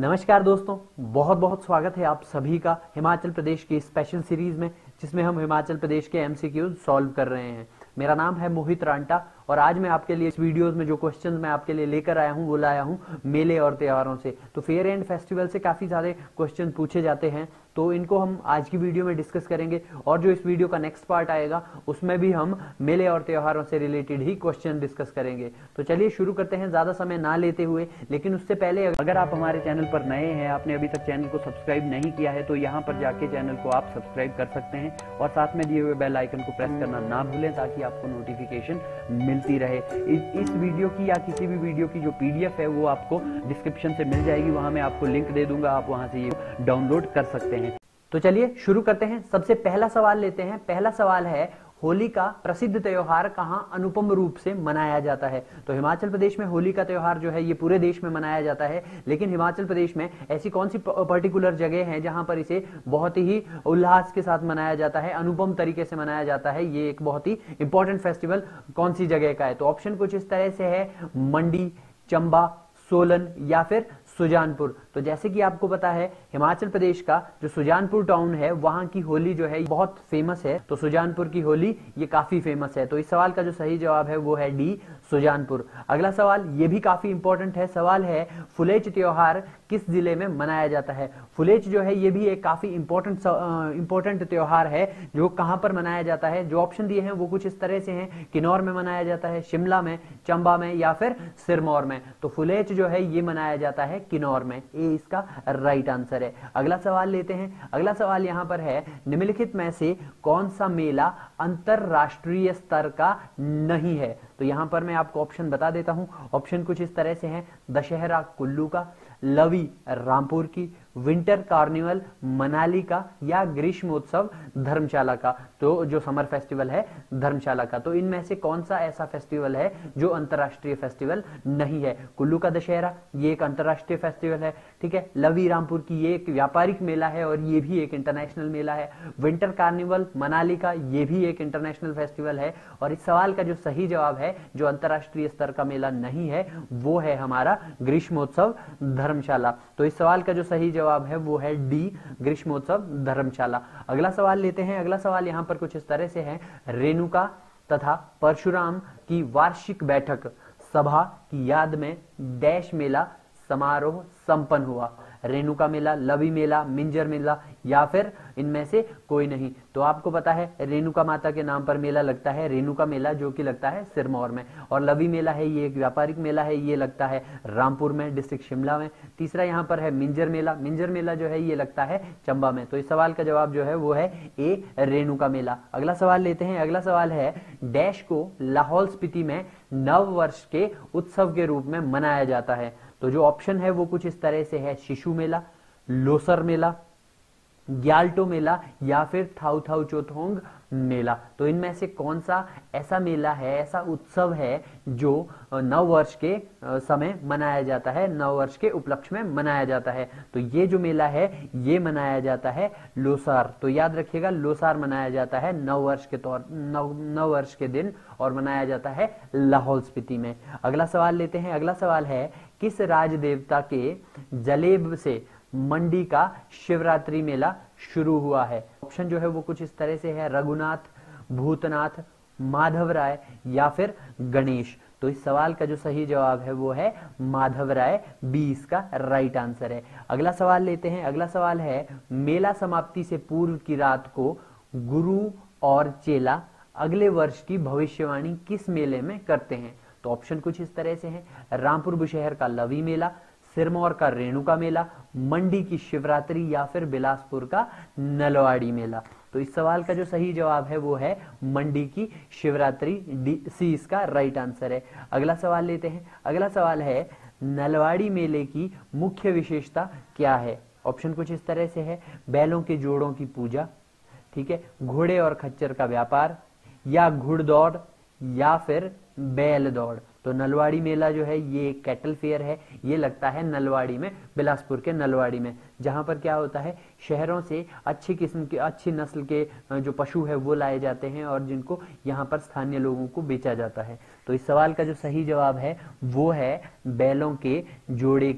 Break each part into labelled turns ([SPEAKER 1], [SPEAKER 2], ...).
[SPEAKER 1] नमस्कार दोस्तों, बहुत बहुत स्वागत है आप सभी का हिमाचल प्रदेश की स्पेशल सीरीज में, जिसमें हम हिमाचल प्रदेश के एमसीक्यूज सॉल्व कर रहे हैं। मेरा नाम है मोहित रांटा और आज मैं आपके लिए इस वीडियोस में जो क्वेश्चंस मैं आपके लिए लेकर आया हूं वो लाया हूं मेले और त्योहारों से। तो फेयर एंड फेस्टिवल से काफी सारे क्वेश्चन पूछे जाते हैं, तो इनको हम आज की वीडियो में डिस्कस करेंगे। और जो इस वीडियो का नेक्स्ट पार्ट आएगा उसमें भी हम मेले और त्योहारों से रिलेटेड ही क्वेश्चन डिस्कस करेंगे। तो चलिए शुरू करते हैं, ज्यादा समय ना लेते हुए। लेकिन उससे पहले अगर आप हमारे चैनल पर नए हैं, आपने अभी तक चैनल को सब्सक्राइब नहीं किया है, तो यहाँ पर जाके चैनल को आप सब्सक्राइब कर सकते हैं और साथ में दिए हुए बेल आइकन को प्रेस करना ना भूलें, ताकि आपको नोटिफिकेशन मिलती रहे। इस वीडियो की या किसी भी वीडियो की जो पीडीएफ है वो आपको डिस्क्रिप्शन से मिल जाएगी, वहां मैं आपको लिंक दे दूंगा, आप वहां से ये डाउनलोड कर सकते हैं। तो चलिए शुरू करते हैं। सबसे पहला सवाल लेते हैं। पहला सवाल है, होली का प्रसिद्ध त्योहार कहां अनुपम रूप से मनाया जाता है? तो हिमाचल प्रदेश में होली का त्योहार जो है ये पूरे देश में मनाया जाता है, लेकिन हिमाचल प्रदेश में ऐसी कौन सी पर्टिकुलर जगह है जहां पर इसे बहुत ही उल्लास के साथ मनाया जाता है, अनुपम तरीके से मनाया जाता है? ये एक बहुत ही इंपॉर्टेंट फेस्टिवल कौन सी जगह का है? तो ऑप्शन कुछ इस तरह से है, मंडी, चंबा, सोलन या फिर सुजानपुर। तो जैसे कि आपको पता है, हिमाचल प्रदेश का जो सुजानपुर टाउन है वहां की होली जो है बहुत फेमस है। तो सुजानपुर की होली ये काफी फेमस है। तो इस सवाल का जो सही जवाब है वो है डी, सुजानपुर। अगला सवाल ये भी काफी इंपॉर्टेंट है। सवाल है, फुलेच त्योहार किस जिले में मनाया जाता है? फुलेच जो है ये भी एक काफी इंपॉर्टेंट त्योहार है जो कहां पर मनाया जाता है। जो ऑप्शन दिए हैं वो कुछ इस तरह से हैं, किन्नौर में मनाया जाता है, शिमला में, चंबा में या फिर सिरमौर में। तो फुलेच जो है ये मनाया जाता है किन्नौर में। ए इसका राइट आंसर है। अगला सवाल लेते हैं। अगला सवाल यहां पर है, निम्नलिखित में से कौन सा मेला अंतरराष्ट्रीय स्तर का नहीं है? तो यहां पर मैं आपको ऑप्शन बता देता हूं। ऑप्शन कुछ इस तरह से हैं, दशहरा कुल्लू का, लवी रामपुर की, विंटर कार्निवल मनाली का या ग्रीष्मोत्सव धर्मशाला का। तो जो समर फेस्टिवल है धर्मशाला का। तो इनमें से कौन सा ऐसा फेस्टिवल है जो अंतरराष्ट्रीय फेस्टिवल नहीं है? कुल्लू का दशहरा ये एक अंतरराष्ट्रीय फेस्टिवल है, ठीक है। लवी रामपुर की ये एक व्यापारिक मेला है और ये भी एक इंटरनेशनल मेला है। विंटर कार्निवल मनाली का ये भी एक इंटरनेशनल फेस्टिवल है। और इस सवाल का जो सही जवाब है, जो अंतरराष्ट्रीय स्तर का मेला नहीं है, वो है हमारा ग्रीष्मोत्सव धर्मशाला। तो इस सवाल का जो सही जवाब है वो है डी, ग्रीष्मोत्सव धर्मशाला। अगला सवाल लेते हैं। अगला सवाल यहां पर कुछ इस तरह से है, रेणुका तथा परशुराम की वार्षिक बैठक सभा की याद में डैश मेला समारोह संपन्न हुआ? रेणुका मेला, लवी मेला, मिंजर मेला या फिर इनमें से कोई नहीं? तो आपको पता है रेणुका माता के नाम पर मेला लगता है, रेणुका मेला, जो कि लगता है सिरमौर में। और लवी मेला है ये एक व्यापारिक मेला है, ये लगता है रामपुर में, डिस्ट्रिक्ट शिमला में। तीसरा यहाँ पर है मिंजर मेला, मिंजर मेला जो है ये लगता है चंबा में। तो इस सवाल का जवाब जो है वो है ए, रेणुका मेला। अगला सवाल लेते हैं। अगला सवाल है, डैश को लाहौल स्पीति में नव वर्ष के उत्सव के रूप में मनाया जाता है? तो जो ऑप्शन है वो कुछ इस तरह से है, शिशु मेला, लोसर मेला, ग्याल्टो मेला या फिर थाउ थाउ चोथोंग मेला। तो इनमें से कौन सा ऐसा मेला है, ऐसा उत्सव है जो नव वर्ष के समय मनाया जाता है, नव वर्ष के उपलक्ष्य में मनाया जाता है? तो ये जो मेला है ये मनाया जाता है लोसार। तो याद रखिएगा, लोसार मनाया जाता है नव वर्ष के दिन और मनाया जाता है लाहौल स्पीति में। अगला सवाल लेते हैं। अगला सवाल है, किस राज देवता के जलेब से मंडी का शिवरात्रि मेला शुरू हुआ है? ऑप्शन जो है वो कुछ इस तरह से है, रघुनाथ, भूतनाथ, माधव राय या फिर गणेश। तो इस सवाल का जो सही जवाब है वो है माधव राय, बी इसका राइट आंसर है। अगला सवाल लेते हैं। अगला सवाल है, मेला समाप्ति से पूर्व की रात को गुरु और चेला अगले वर्ष की भविष्यवाणी किस मेले में करते हैं? तो ऑप्शन कुछ इस तरह से हैं, रामपुर बुशहर का लवी मेला, सिरमौर का रेणुका मेला, मंडी की शिवरात्रि या फिर बिलासपुर का नलवाड़ी मेला। तो इस सवाल का जो सही जवाब है वो है मंडी की शिवरात्रि, डी, सी इसका राइट आंसर है। अगला सवाल लेते हैं। अगला सवाल है, नलवाड़ी मेले की मुख्य विशेषता क्या है? ऑप्शन कुछ इस तरह से है, बैलों के जोड़ों की पूजा, ठीक है, घोड़े और खच्चर का व्यापार या घुड़दौड़ या फिर बैल दौड़। तो नलवाड़ी मेला जो है ये कैटल फेयर है, ये लगता है नलवाड़ी में, बिलासपुर के नलवाड़ी में, जहां पर क्या होता है, शहरों से अच्छी किस्म के, अच्छी नस्ल के जो पशु है वो लाए जाते हैं और जिनको यहाँ पर स्थानीय लोगों को बेचा जाता है। तो इस सवाल का जो सही जवाब है वो है बैलों के जोड़े की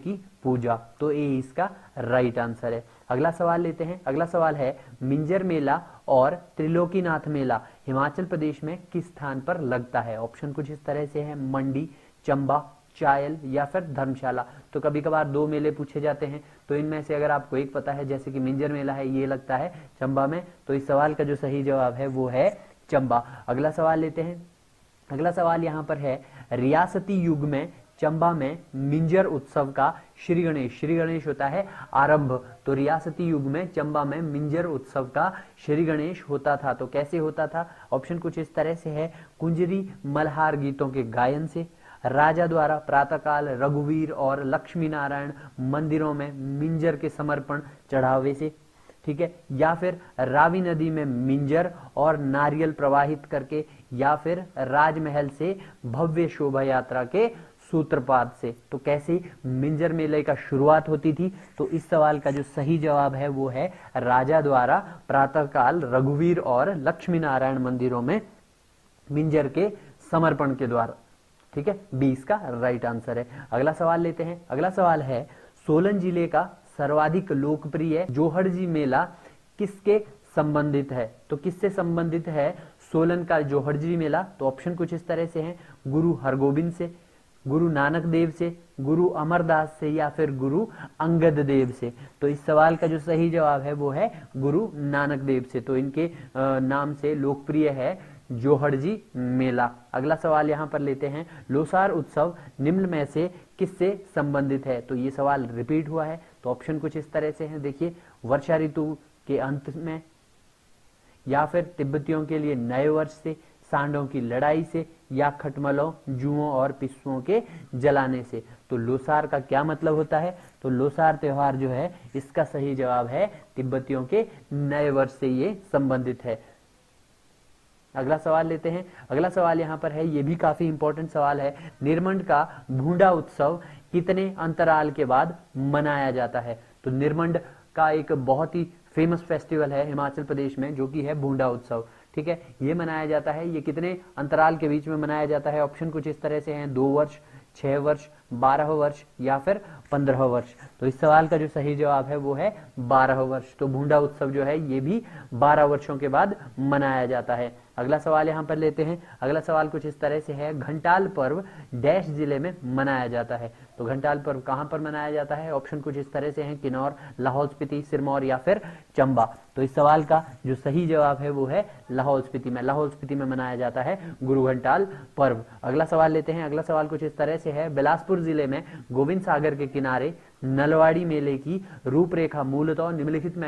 [SPEAKER 1] पूजा। तो ए इसका राइट आंसर है। अगला सवाल लेते हैं। अगला सवाल है मिंजर मेला और त्रिलोकीनाथ मेला हिमाचल प्रदेश में किस स्थान पर लगता है। ऑप्शन कुछ इस तरह से है, मंडी, चंबा, चायल या फिर धर्मशाला। तो कभी कभार दो मेले पूछे जाते हैं, तो इनमें से अगर आपको एक पता है, जैसे कि मिंजर मेला है ये लगता है चंबा में, तो इस सवाल का जो सही जवाब है वो है चंबा। अगला सवाल लेते हैं। अगला सवाल यहाँ पर है रियासती युग में चंबा में मिंजर उत्सव का श्री गणेश होता है आरंभ। तो रियासती युग में चंबा में मिंजर उत्सव का श्री गणेश होता था। तो कैसे होता था। ऑप्शन कुछ इस तरह से है, कुंजरी मल्हार गीतों के गायन से, राजा द्वारा प्रातःकाल रघुवीर और लक्ष्मी नारायण मंदिरों में मिंजर के समर्पण चढ़ावे से, ठीक है, या फिर रावी नदी में मिंजर और नारियल प्रवाहित करके, या फिर राजमहल से भव्य शोभा यात्रा के सूत्रपात से। तो कैसे मिंजर मेले का शुरुआत होती थी। तो इस सवाल का जो सही जवाब है वो है राजा द्वारा प्रातःकाल रघुवीर और लक्ष्मी नारायण मंदिरों में मिंजर के समर्पण के द्वारा, ठीक है, 20 का राइट आंसर है। अगला सवाल लेते हैं। अगला सवाल है सोलन जिले का सर्वाधिक लोकप्रिय जोहड़जी मेला किसके संबंधित है। तो किससे संबंधित है सोलन का जोहड़जी मेला। तो ऑप्शन कुछ इस तरह से हैं, गुरु हरगोबिंद से, गुरु नानक देव से, गुरु अमरदास से, या फिर गुरु अंगद देव से। तो इस सवाल का जो सही जवाब है वो है गुरु नानक देव से। तो इनके नाम से लोकप्रिय है जोहड़जी मेला। अगला सवाल यहाँ पर लेते हैं, लोसार उत्सव निम्न में से किससे संबंधित है। तो ये सवाल रिपीट हुआ है। तो ऑप्शन कुछ इस तरह से है, देखिए, वर्षा ऋतु के अंत में, या फिर तिब्बतियों के लिए नए वर्ष से, सांडों की लड़ाई से, या खटमलों, जुओं और पिस्सुओं के जलाने से। तो लोसार का क्या मतलब होता है। तो लोसार त्योहार जो है इसका सही जवाब है तिब्बतियों के नए वर्ष से ये संबंधित है। अगला सवाल लेते हैं। अगला सवाल यहाँ पर है, ये भी काफी इंपॉर्टेंट सवाल है, निरमंड का भूंडा उत्सव कितने अंतराल के बाद मनाया जाता है। तो निरमंड का एक बहुत ही फेमस फेस्टिवल है हिमाचल प्रदेश में, जो कि है भूंडा उत्सव, ठीक है। ये मनाया जाता है, ये कितने अंतराल के बीच में मनाया जाता है। ऑप्शन कुछ इस तरह से हैं, 2 वर्ष, 6 वर्ष, 12 वर्ष, या फिर 15 वर्ष। तो इस सवाल का जो सही जवाब है वो है 12 वर्ष। तो भूंडा उत्सव जो है ये भी 12 वर्षों के बाद मनाया जाता है। अगला सवाल यहाँ पर लेते हैं। अगला सवाल कुछ इस तरह से है, घंटाल पर्व डैश जिले में मनाया जाता है। तो घंटाल पर्व कहाँ पर मनाया जाता है। ऑप्शन कुछ इस तरह से हैं, किन्नौर, लाहौल स्पीति, सिरमौर, या फिर चंबा। तो इस सवाल का जो सही जवाब है वो है लाहौल स्पीति में। लाहौल स्पीति में मनाया जाता है गुरु घंटाल पर्व। अगला सवाल लेते हैं। अगला सवाल कुछ इस तरह से है, बिलासपुर जिले में गोविंद सागर के किनारे नलवाड़ी मेले की रूपरेखा मूलतः निम्नलिखित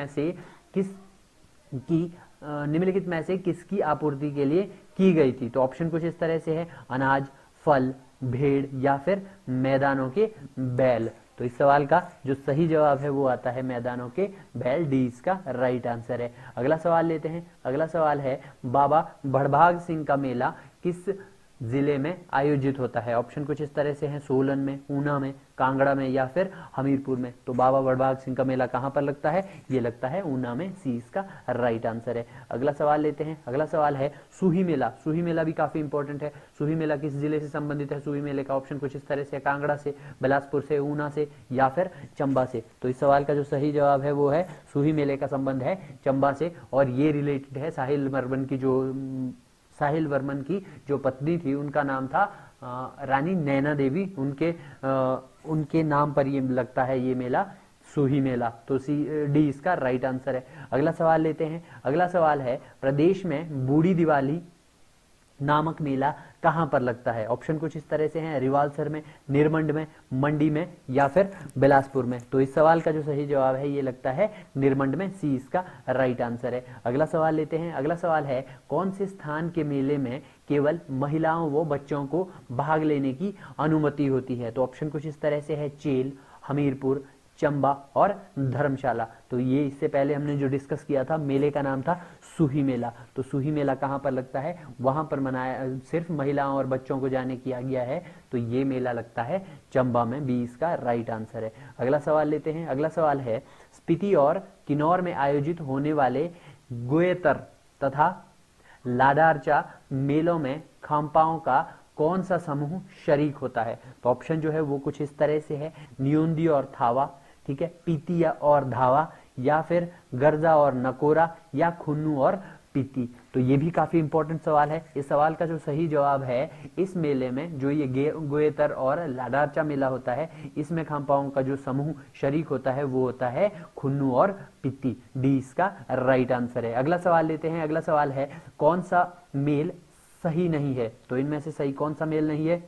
[SPEAKER 1] में से किसकी आपूर्ति के लिए की गई थी। तो ऑप्शन कुछ इस तरह से है, अनाज, फल, भेड़, या फिर मैदानों के बैल। तो इस सवाल का जो सही जवाब है वो आता है मैदानों के बैल, डी इसका राइट आंसर है। अगला सवाल लेते हैं। अगला सवाल है, बाबा भड़भाग सिंह का मेला किस जिले में आयोजित होता है। ऑप्शन कुछ इस तरह से हैं, सोलन में, ऊना में, कांगड़ा में, या फिर हमीरपुर में। तो बाबा भड़भाग सिंह का मेला कहाँ पर लगता है। ये लगता है ऊना में, सी इसका राइट आंसर है। अगला सवाल लेते हैं। अगला सवाल है, सूही मेला। सूही मेला भी काफी इंपॉर्टेंट है। सूही मेला किस जिले से संबंधित है। सूही मेले का ऑप्शन कुछ इस तरह से, कांगड़ा से, बिलासपुर से, ऊना से, या फिर चंबा से। तो इस सवाल का जो सही जवाब है वो है सूही मेले का संबंध है चंबा से, और ये रिलेटेड है साहिल वर्मन की जो पत्नी थी उनका नाम था रानी नैना देवी, उनके नाम पर ये लगता है ये मेला, सूही मेला। तो डी इसका राइट आंसर है। अगला सवाल लेते हैं। अगला सवाल है, प्रदेश में बूढ़ी दिवाली नामक मेला कहां पर लगता है। ऑप्शन कुछ इस तरह से हैं, रिवालसर में, निरमंड में, मंडी में, या फिर बिलासपुर में। तो इस सवाल का जो सही जवाब है ये लगता है निरमंड में, सी इसका राइट आंसर है। अगला सवाल लेते हैं। अगला सवाल है, कौन से स्थान के मेले में केवल महिलाओं व बच्चों को भाग लेने की अनुमति होती है। तो ऑप्शन कुछ इस तरह से है, चेल, हमीरपुर, चंबा और धर्मशाला। तो ये इससे पहले हमने जो डिस्कस किया था, मेले का नाम था सूही मेला। तो सूही मेला कहाँ पर लगता है, वहां पर मनाया, सिर्फ महिलाओं और बच्चों को जाने किया गया है। तो ये मेला लगता है चंबा में, बी इसका राइट आंसर है। अगला सवाल लेते हैं। अगला सवाल है, स्पीति और किन्नौर में आयोजित होने वाले गोएतर तथा लाडारचा मेलों में खाम्पाओं का कौन सा समूह शरीक होता है? तो ऑप्शन जो है वो कुछ इस तरह से है, नियोंदी और थावा, ठीक है, पीती और धावा, या फिर गर्जा और नकोरा, या खुन्नू और पीती। तो ये भी काफी इंपॉर्टेंट सवाल है। इस सवाल का जो सही जवाब है, इस मेले में जो ये गोएतर और लाडारचा मेला होता है, इसमें खाम्पाओं का जो समूह शरीक होता है वो होता है खुन्नू और पीती। डी इसका राइट आंसर है। अगला सवाल लेते हैं। अगला सवाल है, कौन सा मेल सही नहीं है? तो इनमें से सही कौन सा मेल नहीं है?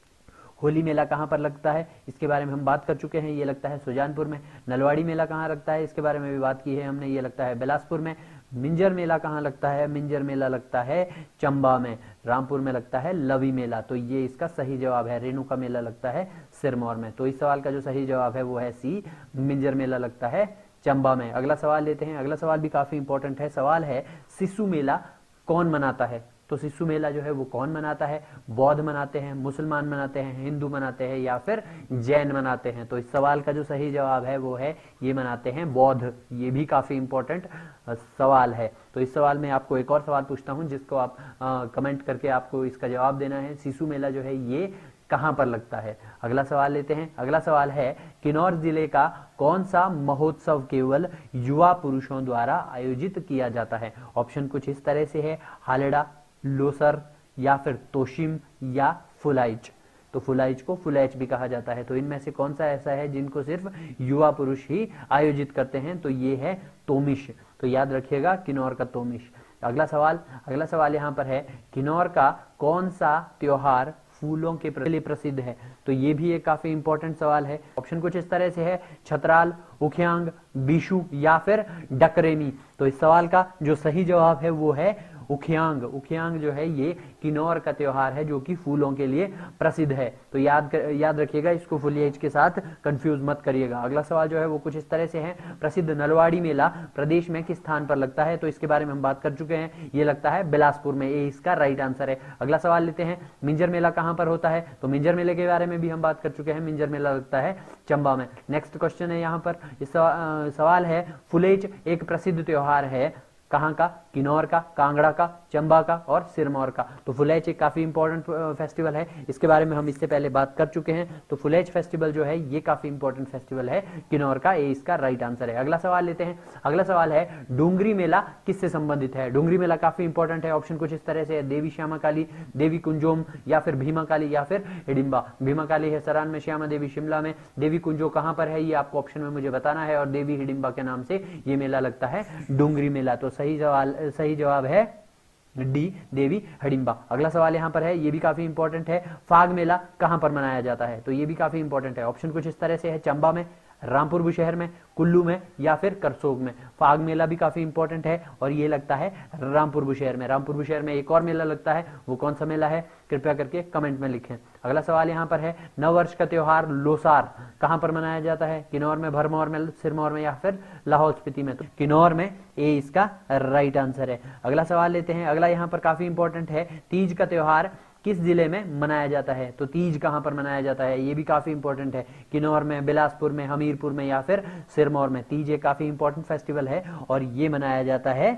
[SPEAKER 1] होली मेला कहाँ पर लगता है? इसके बारे में हम बात कर चुके हैं, ये लगता है सुजानपुर में। नलवाड़ी मेला कहाँ लगता है? इसके बारे में भी बात की है हमने, ये लगता है बिलासपुर में। मिंजर मेला कहाँ लगता है? मिंजर मेला लगता है चंबा में। रामपुर में लगता है लवी मेला, तो ये इसका सही जवाब है। रेणुका मेला लगता है सिरमौर में। तो इस सवाल का जो सही जवाब है वो है सी, मिंजर मेला लगता है चंबा में। अगला सवाल लेते हैं। अगला सवाल भी काफी इंपॉर्टेंट है। सवाल है, शिशु मेला कौन मनाता है? तो शिशु मेला जो है वो कौन मनाता है? बौद्ध मनाते हैं, मुसलमान मनाते हैं, हिंदू मनाते हैं, या फिर जैन मनाते हैं? तो इस सवाल का जो सही जवाब है वो है, ये मनाते हैं बौद्ध। ये भी काफी इंपॉर्टेंट सवाल है। तो इस सवाल में आपको एक और सवाल पूछता हूं, जिसको आप कमेंट करके आपको इसका जवाब देना है। शिशु मेला जो है ये कहां पर लगता है? अगला सवाल लेते हैं। अगला सवाल है, किन्नौर जिले का कौन सा महोत्सव केवल युवा पुरुषों द्वारा आयोजित किया जाता है? ऑप्शन कुछ इस तरह से है, हालेडा, लोसर, या फिर तोशिम, या फुलाइच। तो फुलाइच को फुलैच भी कहा जाता है। तो इनमें से कौन सा ऐसा है जिनको सिर्फ युवा पुरुष ही आयोजित करते हैं? तो ये है तोमिश। तो याद रखिएगा, किन्नौर का तोमिश। अगला सवाल यहाँ पर है, किन्नौर का कौन सा त्योहार फूलों के लिए प्रसिद्ध है? तो ये भी एक काफी इंपॉर्टेंट सवाल है। ऑप्शन कुछ इस तरह से है, छतराल, उखियांग, बीशु, या फिर डकरेनी। तो इस सवाल का जो सही जवाब है वो है उखियांग। उखियांग जो है ये किन्नौर का त्योहार है जो कि फूलों के लिए प्रसिद्ध है। तो याद रखिएगा, इसको फुलिएज के साथ कंफ्यूज मत करिएगा। अगला सवाल जो है वो कुछ इस तरह से है, प्रसिद्ध नलवाड़ी मेला प्रदेश में किस स्थान पर लगता है? तो इसके बारे में हम बात कर चुके हैं, ये लगता है बिलासपुर में। ये इसका राइट आंसर है। अगला सवाल लेते हैं, मिंजर मेला कहां पर होता है? तो मिंजर मेले के बारे में भी हम बात कर चुके हैं, मिंजर मेला लगता है चंबा में। नेक्स्ट क्वेश्चन है यहाँ पर, इस सवाल है, फुलेज एक प्रसिद्ध त्योहार है कहाँ का? किन्नौर का, कांगड़ा का, चंबा का और सिरमौर का। तो फुलेच एक काफी इंपॉर्टेंट फेस्टिवल है, इसके बारे में हम इससे पहले बात कर चुके हैं। तो फुलेच फेस्टिवल जो है ये काफी इंपॉर्टेंट फेस्टिवल है किन्नौर का, ये इसका राइट आंसर है। अगला सवाल लेते हैं। अगला सवाल है, डूंगरी मेला किससे संबंधित है? डूंगरी मेला काफी इंपॉर्टेंट है। ऑप्शन कुछ इस तरह से है, देवी श्यामा काली, देवी कुंजोम, या फिर भीमा काली, या फिर हिडिंबा। भीमा काली है सरान में, श्यामा देवी शिमला में, देवी कुंजो कहां पर है ये आपको ऑप्शन में मुझे बताना है, और देवी हिडिंबा के नाम से ये मेला लगता है डूंगरी मेला। तो सही जवाब है डी, देवी हिडिंबा। अगला सवाल यहाँ पर है, ये भी काफी इंपॉर्टेंट है, फाग मेला कहां पर मनाया जाता है? तो ये भी काफी इंपॉर्टेंट है। ऑप्शन कुछ इस तरह से है, चंबा में, रामपुर बुशहर में, कुल्लू में, या फिर करसोग में। फाग मेला भी काफी इंपॉर्टेंट है और ये लगता है रामपुर बुशहर में। रामपुर बुशहर में एक और मेला लगता है, वो कौन सा मेला है कृपया करके कमेंट में लिखें। अगला सवाल यहाँ पर है, नववर्ष का त्योहार लोसार कहां पर मनाया जाता है? किन्नौर में, भरमौर में, सिरमौर में, या फिर लाहौल स्पीति में? तो किन्नौर में, ए इसका राइट आंसर है। अगला सवाल लेते हैं। अगला यहाँ पर काफी इंपॉर्टेंट है, तीज का त्योहार किस जिले में मनाया जाता है? तो तीज कहां पर मनाया जाता है? ये भी काफी इंपॉर्टेंट है, किन्नौर में, बिलासपुर में, हमीरपुर में, या फिर सिरमौर में। तीज एक काफी इंपॉर्टेंट फेस्टिवल है और ये मनाया जाता है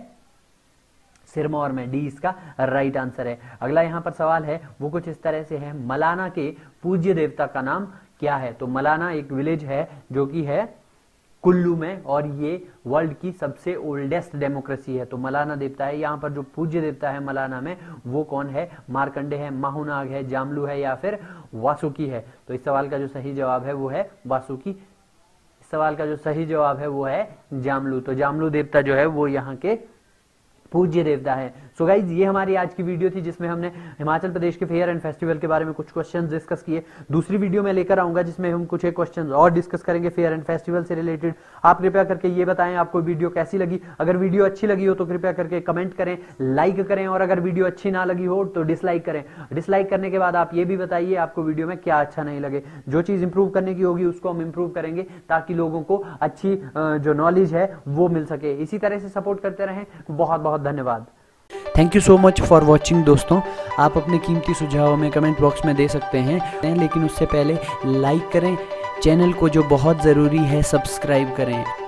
[SPEAKER 1] सिरमौर में। डी इसका राइट आंसर है। अगला यहाँ पर सवाल है, वो कुछ इस तरह से है, मलाना के पूज्य देवता का नाम क्या है? तो मलाना एक विलेज है जो कि है कुल्लू में, और ये वर्ल्ड की सबसे ओल्डेस्ट डेमोक्रेसी है। तो मलाना देवता है, यहाँ पर जो पूज्य देवता है मलाना में वो कौन है? मार्कंडे है, माहुनाग है, जामलू है, या फिर वासुकी है? तो इस सवाल का जो सही जवाब है वो है वासुकी। इस सवाल का जो सही जवाब है वो है जामलू। तो जामलू देवता जो है वो यहाँ के पूज्य देवता है। सो गाइज, ये हमारी आज की वीडियो थी जिसमें हमने हिमाचल प्रदेश के फेयर एंड फेस्टिवल के बारे में कुछ क्वेश्चंस डिस्कस किए। दूसरी वीडियो में लेकर आऊंगा जिसमें हम कुछ एक क्वेश्चंस और डिस्कस करेंगे फेयर एंड फेस्टिवल से रिलेटेड। आप कृपया करके ये बताएं आपको वीडियो कैसी लगी। अगर वीडियो अच्छी लगी हो तो कृपया करके कमेंट करें, लाइक करें, और अगर वीडियो अच्छी ना लगी हो तो डिसलाइक करें। डिसलाइक करने के बाद आप ये भी बताइए आपको वीडियो में क्या अच्छा नहीं लगे। जो चीज इंप्रूव करने की होगी उसको हम इंप्रूव करेंगे ताकि लोगों को अच्छी जो नॉलेज है वो मिल सके। इसी तरह से सपोर्ट करते रहें। बहुत बहुत धन्यवाद।
[SPEAKER 2] Thank you so much for watching दोस्तों। आप अपने कीमती सुझाव में कमेंट बॉक्स में दे सकते हैं, लेकिन उससे पहले लाइक करें, चैनल को जो बहुत ज़रूरी है सब्सक्राइब करें।